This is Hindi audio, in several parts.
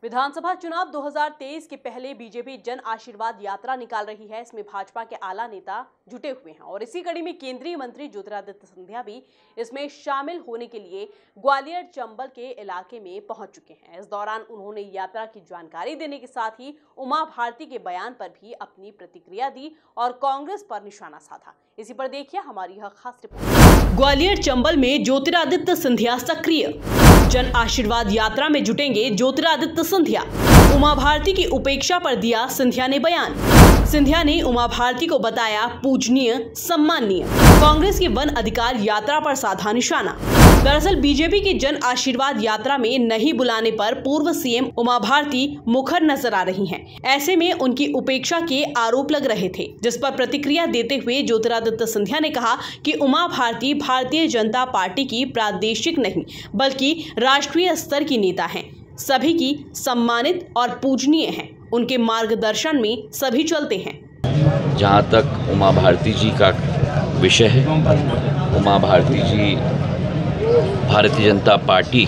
विधानसभा चुनाव 2023 के पहले बीजेपी जन आशीर्वाद यात्रा निकाल रही है। इसमें भाजपा के आला नेता जुटे हुए हैं और इसी कड़ी में केंद्रीय मंत्री ज्योतिरादित्य सिंधिया भी इसमें शामिल होने के लिए ग्वालियर चंबल के इलाके में पहुंच चुके हैं। इस दौरान उन्होंने यात्रा की जानकारी देने के साथ ही उमा भारती के बयान पर भी अपनी प्रतिक्रिया दी और कांग्रेस पर निशाना साधा। इसी पर देखिए हमारी यह खास रिपोर्ट। ग्वालियर चंबल में ज्योतिरादित्य सिंधिया सक्रिय, जन आशीर्वाद यात्रा में जुटेंगे ज्योतिरादित्य सिंधिया। उमा भारती की उपेक्षा पर दिया सिंधिया ने बयान। सिंधिया ने उमा भारती को बताया पूजनीय, सम्माननीय। कांग्रेस की वन अधिकार यात्रा पर साधा निशाना। दरअसल बीजेपी की जन आशीर्वाद यात्रा में नहीं बुलाने पर पूर्व सीएम उमा भारती मुखर नजर आ रही हैं। ऐसे में उनकी उपेक्षा के आरोप लग रहे थे, जिस पर प्रतिक्रिया देते हुए ज्योतिरादित्य सिंधिया ने कहा कि उमा भारती भारतीय जनता पार्टी की प्रादेशिक नहीं बल्कि राष्ट्रीय स्तर की नेता हैं। सभी की सम्मानित और पूजनीय हैं। उनके मार्गदर्शन में सभी चलते हैं। जहाँ तक उमा भारती जी का विषय है, उमा भारती जी भारतीय जनता पार्टी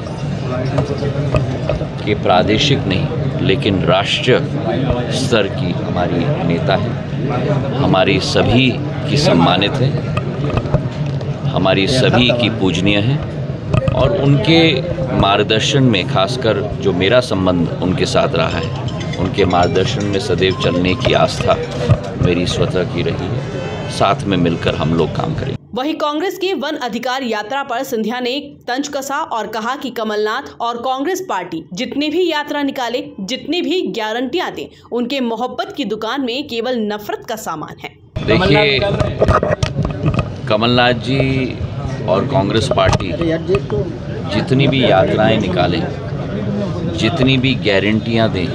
के प्रादेशिक नहीं लेकिन राष्ट्रीय स्तर की हमारी नेता है। हमारी सभी की सम्मानित है, हमारी सभी की पूजनीय है और उनके मार्गदर्शन में खासकर जो मेरा संबंध उनके साथ रहा है, उनके मार्गदर्शन में सदैव चलने की आस्था मेरी स्वतः की रही है। साथ में मिलकर हम लोग काम करेंगे। वहीं कांग्रेस की वन अधिकार यात्रा पर सिंधिया ने तंज कसा और कहा कि कमलनाथ और कांग्रेस पार्टी जितनी भी यात्रा निकाले, जितनी भी गारंटियां दे, उनके मोहब्बत की दुकान में केवल नफरत का सामान है। देखिए, कमलनाथ जी और कांग्रेस पार्टी जितनी भी यात्राएं निकालें, जितनी भी गारंटियां दें,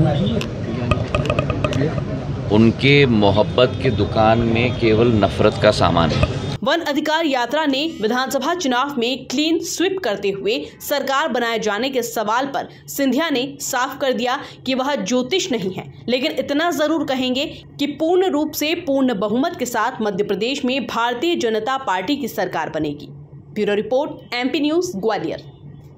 उनके मोहब्बत की दुकान में केवल नफरत का सामान है। वन अधिकार यात्रा ने विधानसभा चुनाव में क्लीन स्वीप करते हुए सरकार बनाए जाने के सवाल पर सिंधिया ने साफ कर दिया कि वह ज्योतिष नहीं है, लेकिन इतना जरूर कहेंगे कि पूर्ण रूप से पूर्ण बहुमत के साथ मध्य प्रदेश में भारतीय जनता पार्टी की सरकार बनेगी। Bureau report, MP news, Gwalior.